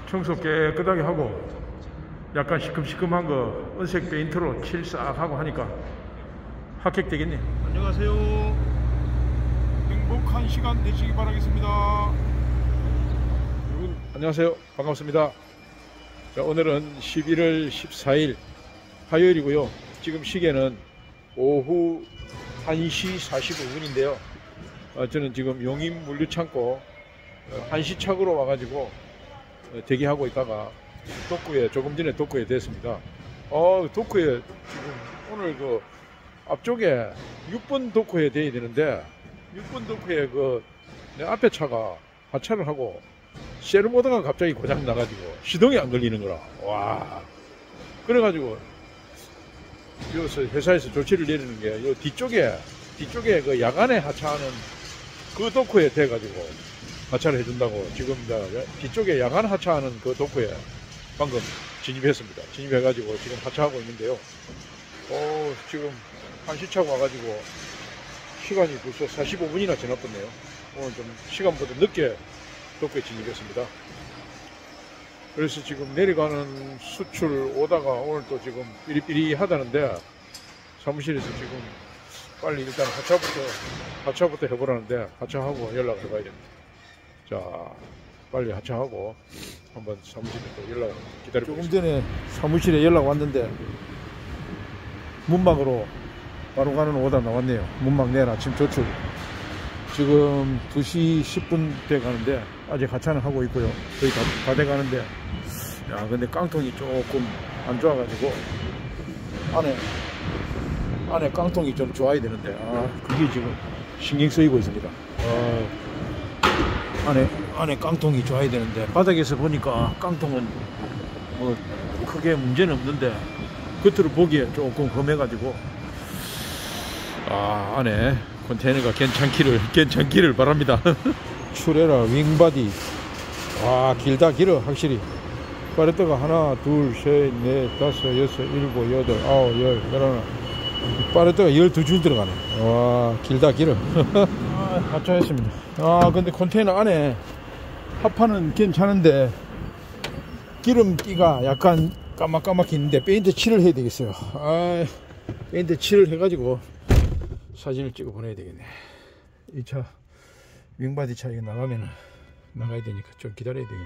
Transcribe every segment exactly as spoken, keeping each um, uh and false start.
청소 깨끗하게 하고 약간 시큼시큼한 거 은색 페인트로 칠 싹 하고 하니까 합격되겠네. 안녕하세요. 행복한 시간 되시기 바라겠습니다. 여러분 안녕하세요. 반갑습니다. 자, 오늘은 십일월 십사일 화요일이고요. 지금 시계는 오후 한 시 사십오 분인데요 어, 저는 지금 용인 물류창고 어, 한시착으로 와가지고 어, 대기하고 있다가 도크에 조금 전에 도크에 됐습니다. 어 도크에 지금 오늘 그 앞쪽에 육 번 도크에 돼야 되는데 육 번 도크에 그 내 앞에 차가 하차를 하고 쉐르모드가 갑자기 고장 나가지고 시동이 안 걸리는 거라. 와 그래가지고 여기서 회사에서 조치를 내리는 게 요 뒤쪽에 뒤쪽에 그 야간에 하차하는 그 도크에 돼가지고 하차를 해준다고 지금 뒤쪽에 야간 하차하는 그 도크에 방금 진입했습니다. 진입해가지고 지금 하차하고 있는데요. 어 지금 한시차고 와가지고 시간이 벌써 사십오 분이나 지났었네요. 오늘 좀 시간보다 늦게 도크에 진입했습니다. 그래서 지금 내려가는 수출 오다가 오늘 또 지금 삐리삐리하다는데 사무실에서 지금 빨리 일단 하차부터 하차부터 해보라는데 하차하고 연락을 해봐야 됩니다. 자 빨리 하차하고 한번 사무실에 또 연락을 기다려보겠습니다. 조금 전에 사무실에 연락 왔는데 문막으로 바로 가는 오다 나왔네요. 문막 내일 아침 조출. 지금 두 시 십 분 돼 가는데 아직 하차는 하고 있고요. 거의 다, 다 돼 가는데 야 근데 깡통이 조금 안 좋아가지고 안에 안에 깡통이 좀 좋아야 되는데 아 그게 지금 신경 쓰이고 있습니다. 아, 안에 안에 깡통이 좋아야 되는데 바닥에서 보니까 깡통은 뭐 크게 문제는 없는데 겉으로 보기에 조금 험해가지고 아 안에 컨테이너가 괜찮기를 괜찮기를 바랍니다. 추레라 윙바디 와 길다 길어 확실히. 파레트가 하나 둘 셋 넷 다섯 여섯 일곱 여덟 아홉 열 열하나 파레트가 열두 줄 들어가네. 와 길다 길어. 아, 하차했습니다. 아 근데 컨테이너 안에 합판은 괜찮은데 기름기가 약간 까맣까맣게 있는데 페인트 칠을 해야 되겠어요. 아 페인트 칠을 해가지고 사진을 찍어 보내야 되겠네. 이 차 윙바디 차 이거 나가면 나가야 되니까 좀 기다려야 되겠네.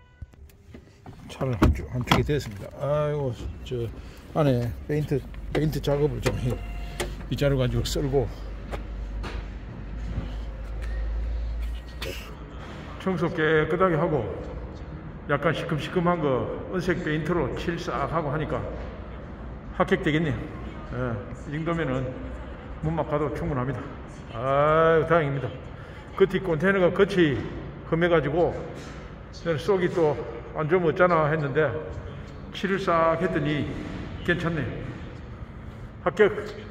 차를 한쪽, 한쪽이 됐습니다. 아이고 저 안에 페인트 페인트 작업을 좀 해 빗자루 가지고 썰고 청소 깨끗하게 하고 약간 시큼시큼한 거 은색 페인트로 칠 싹 하고 하니까 합격되겠네요. 예, 이 정도면은 문막 가도 충분합니다. 아유 다행입니다. 겉이 컨테이너가 겉이 험해가지고 속이 또 안 좋으면 어쩌나 했는데 칠을 싹 했더니 괜찮네. 합격.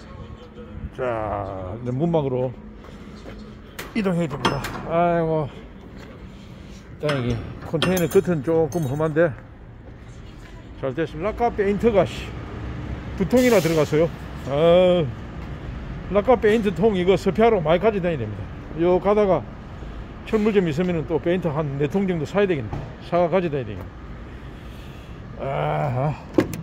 자 문막으로 이동해야 됩니다. 아이고 다행히 컨테이너 겉은 조금 험한데 잘 됐습니다. 라카 페인트가 두 통이나 들어갔어요. 아, 라카 페인트 통 이거 서피아로 많이 가져다녀야 됩니다. 요 가다가 철물점 있으면 또 페인트 한 네 통 정도 사야 되겠네. 사가 가져다녀야 되겠네. 아,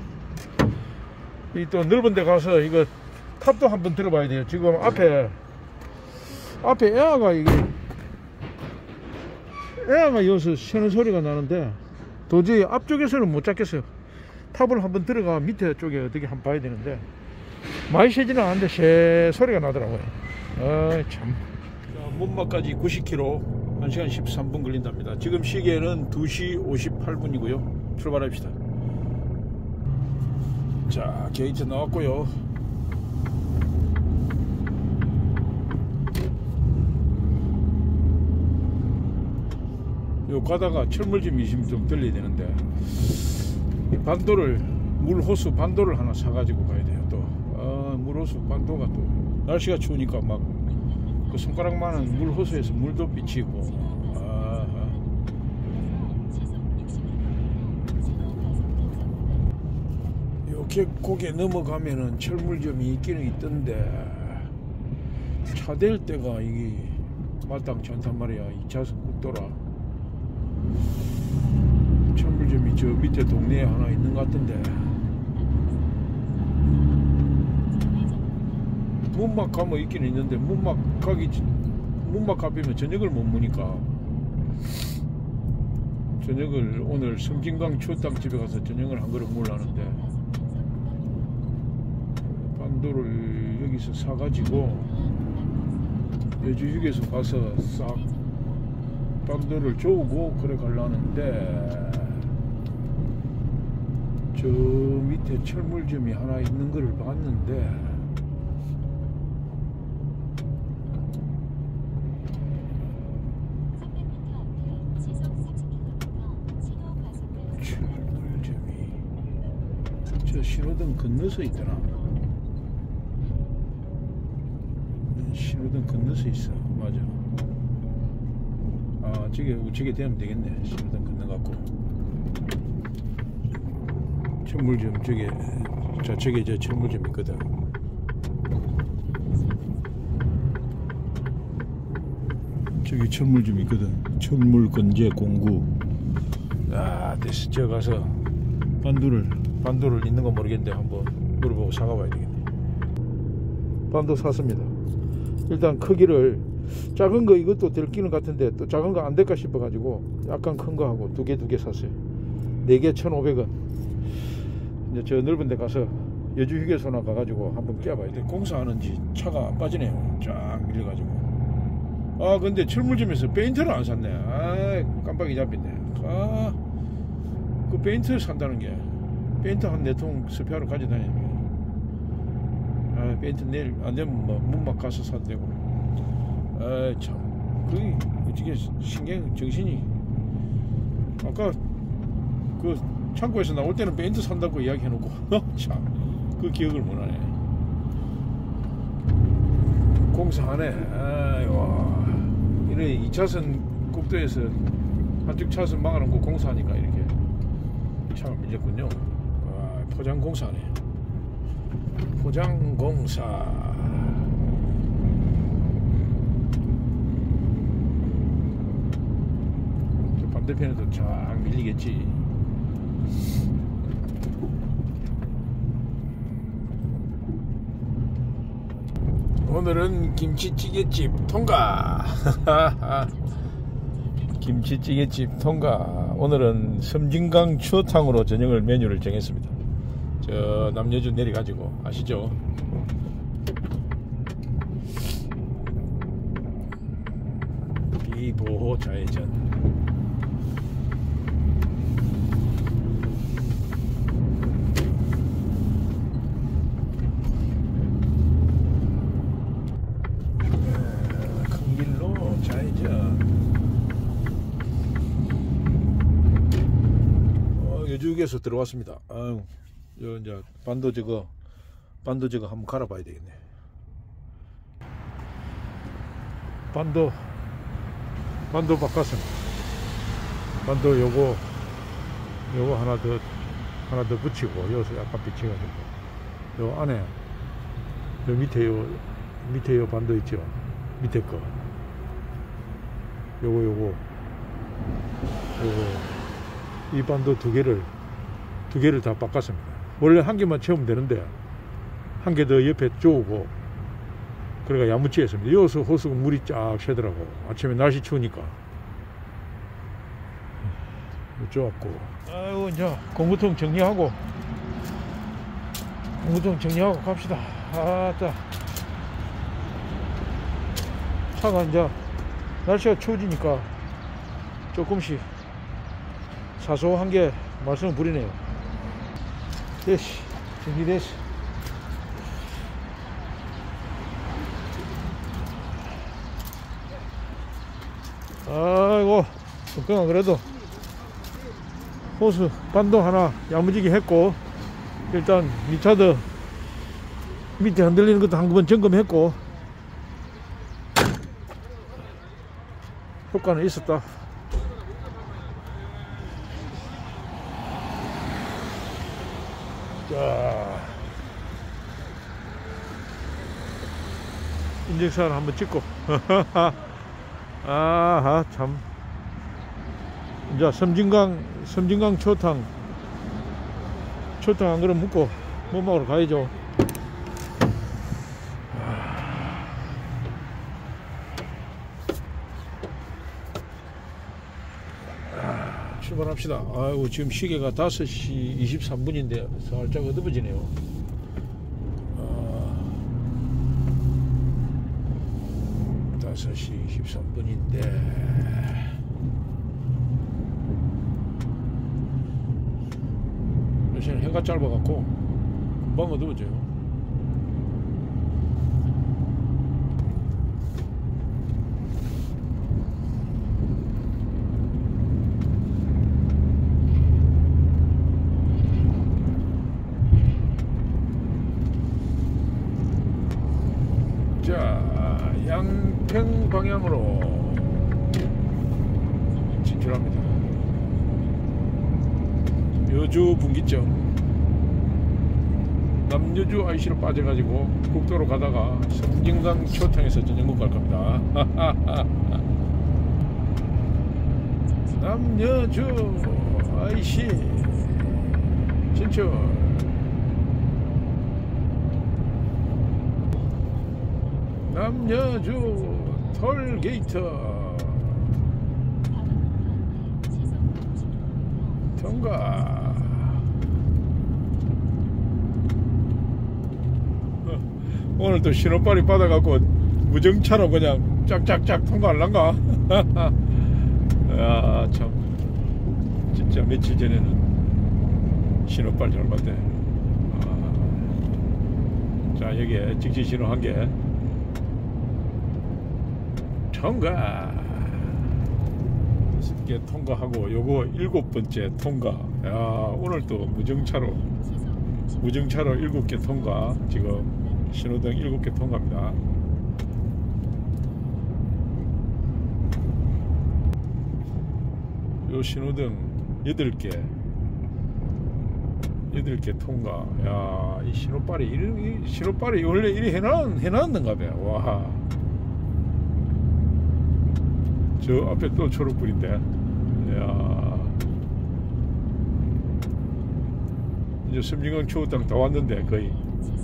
이 또 넓은 데 가서 이거 탑도 한번 들어봐야 돼요. 지금 앞에 앞에 에어가 이게 에어가 여기서 새는 소리가 나는데 도저히 앞쪽에서는 못 잡겠어요. 탑을 한번 들어가 밑에 쪽에 어떻게 한번 봐야 되는데 많이 새지는 않는데 새 소리가 나더라고요. 아 참. 문막까지 구십 킬로미터 한 시간 십삼 분 걸린답니다. 지금 시계는 두 시 오십팔 분이고요 출발합시다. 자 게이트 나왔고요. 요 가다가 철물점이 있으면 좀 들려야 되는데 이 반도를 물호수 반도를 하나 사가지고 가야 돼요. 또 아, 물호수 반도가 또 날씨가 추우니까 막 그 손가락만한 물호수에서 물도 비치고 아, 이렇게 고개 넘어가면은 철물점이 있기는 있던데 차 댈 때가 이게 마땅치 않단 말이야. 이 차선 국도라 철물점 저 밑에 동네에 하나 있는 것 같은데 문막 가면 있긴 있는데 문막 가기 문막 가면 저녁을 못 먹으니까 저녁을 오늘 섬진강 추어탕집에 가서 저녁을 한 그릇 먹으려는데 반도를 여기서 사가지고 여주휴게소 가서 싹 반도를 저으고 그래 가려는데 저 밑에 철물점이 하나 있는 거를 봤는데 철물점이 저 신호등 건너서 있더라. 신호등 건너서 있어. 맞아. 아 저게 우측에 되면 되겠네. 신호등 건너갖고 철물점 저게 저쪽에 저 철물점 있거든. 저기 철물점 있거든. 철물건재 공구. 아 됐어. 저 가서 반도를 반도를 있는 거 모르겠는데 한번 물어보고 사가봐야 되겠네. 반도 샀습니다. 일단 크기를 작은 거 이것도 될 끼는 같은데 또 작은 거 안 될까 싶어 가지고 약간 큰 거 하고 두 개 두 개 샀어요. 네 개 천오백 원. 이제 저 넓은 데 가서 여주휴게소나 가가지고 한번 껴봐야 돼. 공사하는지 차가 안 빠지네요. 쫙 밀려가지고. 아 근데 철물점에서 페인트를 안 샀네. 아 깜빡이 잡혔네. 아 그 페인트 산다는 게 페인트 한 네 통 스페어로 가져다니는 아 페인트 내일 안 되면 뭐 문막 가서 사도 되고. 아 참 그게 어떻게 신경 정신이 아까 그 창고에서 나올 때는 페인트 산다고 이야기 해놓고 참 그 기억을 못하네. 공사하네. 아이고 이래 이 차선 국도에서 한쪽 차선 막아놓고 공사하니까 이렇게 차가 밀렸군요. 아, 포장공사네. 포장공사. 반대편에도 쫙 밀리겠지. 오늘은 김치찌개집 통과. 김치찌개집 통과. 오늘은 섬진강 추어탕으로 저녁을 메뉴를 정했습니다. 저 남여주 내려가지고 아시죠? 비보호 좌회전. 여주휴게소 들어왔습니다. 아유, 저 이제 반도 저거 반도 저거 한번 갈아봐야 되겠네. 반도 반도 바꿨습니다. 반도 요거 요거 하나 더 하나 더 붙이고 여기서 약간 비쳐가지고 요 안에 요 밑에 요 밑에 요 반도 있죠. 밑에 거 요거 요거 요거 이 반도 두 개를 두 개를 다 바꿨습니다. 원래 한 개만 채우면 되는데 한 개 더 옆에 쪼고 그래가 야무치 했습니다. 여기서 호수가 물이 쫙 새더라고. 아침에 날씨 추우니까 쪼았고. 아이고 이제 공구통 정리하고 공구통 정리하고 갑시다. 아따 차가 이제 날씨가 추워지니까 조금씩 사소한 게 말씀을 부리네요. 됐어. 정리됐어. 아이고 걱정은 그래도 호수 반도 하나 야무지게 했고 일단 미차드 밑에 흔들리는 것도 한번 점검했고 효과는 있었다. 자, 인증사를 한번 찍고 아하 참 이제 섬진강 섬진강 초탕 초탕 한 그릇 먹고 뭐 먹으러 가야죠. 출발합시다. 아이고 지금 시계가 다섯 시 이십삼 분인데 살짝 어두워지네요. 아, 다섯 시 이십삼 분인데 요새는 해가 짧아갖고 금방 어두워져요. 자, 양평 방향으로 진출합니다. 여주 분기점 남여주 아이씨로 빠져가지고 국도로 가다가 섬진강 초탕에서 저녁 먹고 갈 겁니다. 남여주 아이씨 진출. 남여주 톨게이트 통과. 오늘 또 신호빨이 받아갖고 무정차로 그냥 짝짝짝 통과할란가? 아, 참 진짜 며칠 전에는 신호빨 잘 받대. 아, 자, 여기에 직진 신호 한 개 통과. 다섯 개 통과하고 요거 일곱 번째 통과. 야, 오늘 또 무정차로 무정차로 일곱 개 통과. 지금 신호등 일곱 개 통과입니다. 요 신호등 여덟 개 여덟 개 통과. 야, 이 신호빨이 이 신호빨이 원래 이리 해놨 해놨는가 봐요. 와. 저 앞에 또 초록불인데. 이야. 이제 섬진강 초탕 다 왔는데 거의.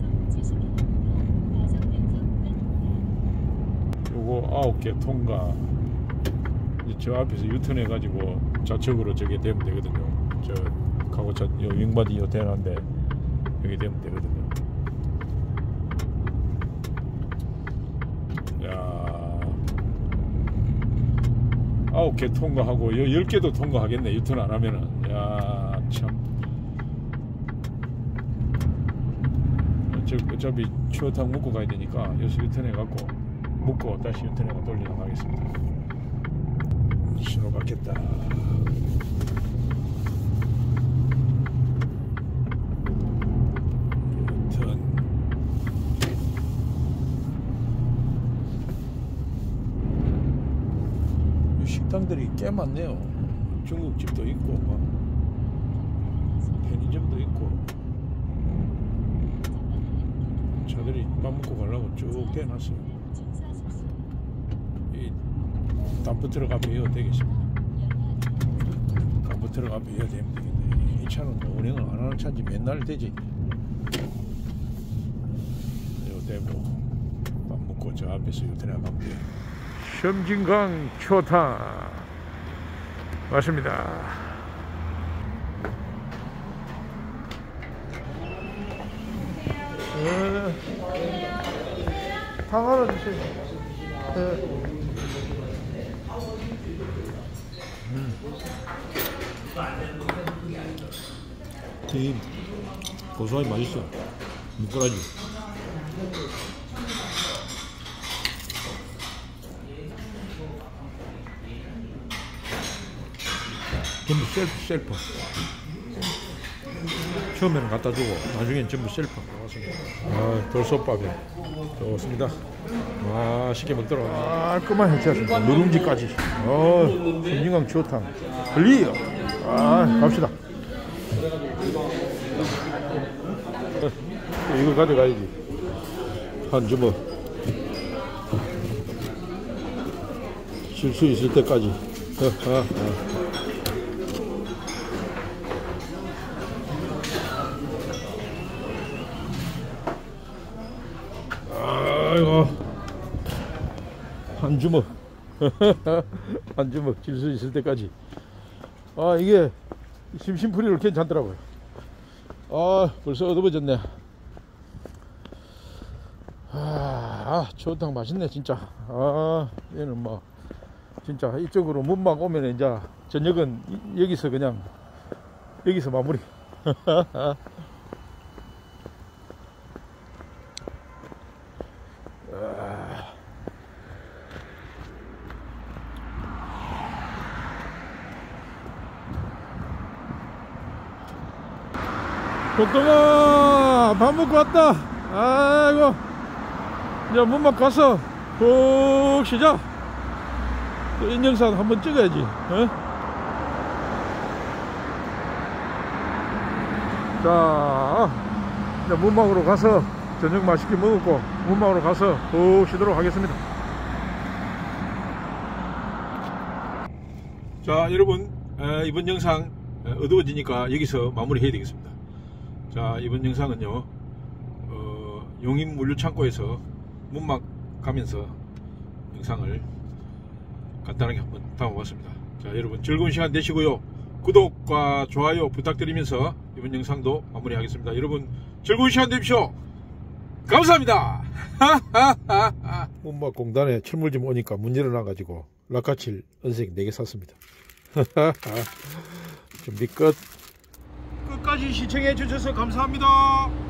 요거 아홉 개 통과. 이제 저 앞에서 유턴해 가지고 좌측으로 저게 되면 되거든요. 저 가고차 요 윙바디 요 대는데 여기 되면 되거든요. 야. 아홉 개 통과하고 열 개도 통과하겠네. 유턴 안 하면은. 야, 참. 저 어차피 추어탕 먹고 가야 되니까 여기서 유턴해 갖고 먹고 다시 유턴해 갖고 돌리러 가겠습니다. 신호 받겠다. 유턴. 식당들이 꽤 많네요. 중국집도 있고 막 편의점도 있고 차들이 밥 먹고 가려고 쭉 대놨어요. 이 담프트럭 앞에 이어 되겠습니다. 담프트럭 앞에 이어 되면 되겠네. 이 차는 뭐 운행을 안 하는 차인지 맨날 되지. 이거 되고 밥 먹고 저 앞에서 유턴해 가면 돼요. 섬진강 초탕 맞습니다. 네. 탕 하나 주세요. 네. 음. 튀김 고소하게 맛있어. 미꾸라지. 전부 셀프, 셀프. 처음에는 갖다 주고 나중엔 전부 셀프. 아, 돌솥밥이 좋습니다. 맛있게 먹도록 깔끔한 해체였습니다. 누룽지까지. 어, 섬진강 추어탕 흘리요. 아, 갑시다. 이거 가져가야지. 한 주먹. 쉴 수 있을 때까지. 어, 어, 어. 한 주먹 한 주먹 질 수 있을 때까지. 아 이게 심심풀이로 괜찮더라고요. 아 벌써 어두워졌네. 아 추어탕 맛있네 진짜. 아 얘는 뭐 진짜 이쪽으로 문막 오면 이제 저녁은 이, 여기서 그냥 여기서 마무리. 복동아 밥 먹고 왔다. 아이고 이제 문막 가서 푹 쉬자. 또 인증샷 한번 찍어야지. 어? 자 이제 문막으로 가서 저녁 맛있게 먹었고 문막으로 가서 푹 쉬도록 하겠습니다. 자 여러분 에, 이번 영상 에, 어두워지니까 여기서 마무리 해야 되겠습니다. 자 이번 영상은요 어, 용인 물류창고에서 문막 가면서 영상을 간단하게 한번 담아봤습니다. 자 여러분 즐거운 시간 되시고요. 구독과 좋아요 부탁드리면서 이번 영상도 마무리하겠습니다. 여러분 즐거운 시간 되십시오. 감사합니다. 문막 공단에 철물 좀 오니까 문 열어놔가지고 락카칠 은색 네 개 샀습니다. 준비 끝. 끝까지 시청해 주셔서 감사합니다.